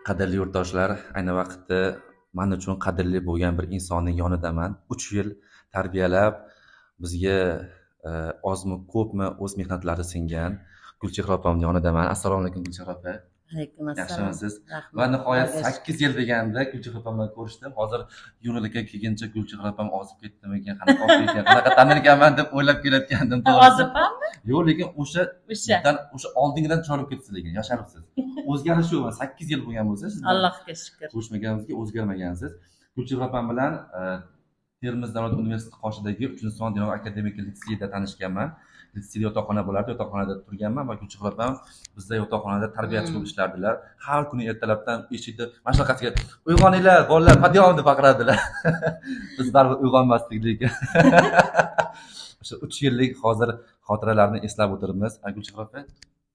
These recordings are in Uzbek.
Qadrli yurtdoshlar, ayni vaqtda men uchun qadrli bo'lgan bir insonning yonidaman. 3 yil tarbiyalab, bizga ozmi ko'pmi o'z mehnatlari singan Gulchehra opamning yonidaman. Assalomu alaykum Gulchehra opa. Alaykum assalom. Yaxshimisiz? Va nihoyat 8 yil deganda Gulchehra opam bilan ko'rishdim. Hozir yo'lga kelguncha Gulchehra opam ozib ketdimikan, qanaqa olib ketgan, qanaqa tanirkanman deb o'ylab kelayotgandim. Ozibmanmi? Yo'q, lekin o'sha oldingidan chiroyli ketsiz, lekin yosharibsiz. O'zgarish yo'q. 8 yil bo'lgan bo'lsa, siz Allohga shukr. ko'rishmaganimizga o'zgarmagansiz. Gulchehra opam bilan Termiz davlat universiteti qoshidagi 3-son Dinov akademik litseyda tanishganman. Litseyda yotoqxona bo'lardi, yotoqxonada turganman va Gulchehra opam bizda yotoqxonada tarbiyachi bo'lib ishlardilar. Har kuni ertalabdan eshikda mashaqasiga uyg'oninglar, bolalar, qadiyom deb baqiradilar. Biz baribir uyg'onmasdik, lekin o'sha 3 yillik hozir xotiralarni eslab o'tiribmiz. Gulchehra opa,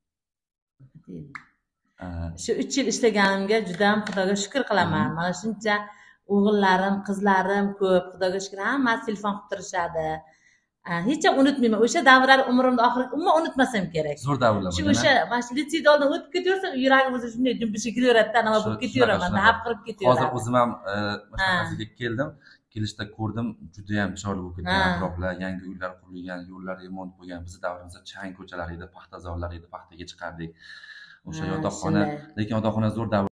Shu 3 yil ishlaganimga juda ham Xudoga shukr qilaman. Mana shuncha o'g'illarim, qizlarim ko'p. Xudoga shukr, hammasi telefon qilib turishadi. Hech ham unutmayman. O'sha davrlar umrimda oxirgi umuman unutmasam kerak. Zo'r davrlar bo'lgan. O'sha mana shu litseyda oldin o'tib ketaversam, yuragim o'zi shunday jumbishi kelaveradi, nima bo'lib ketaveraman, hab qilib ketaveradi. Hozir o'zim ham mashaqasiga keldim. Kelishda ko'rdim, juda ham chiroyli bo'lib ketgan atroflar, yangi uylar qurilgan, yo'llar remont bo'lgan. Bizning davrimizda chang ko'chalar edi, paxtazorlar edi, paxtaga chiqardik. O'sha yotoqxona, lekin yotoqxona zo'r davr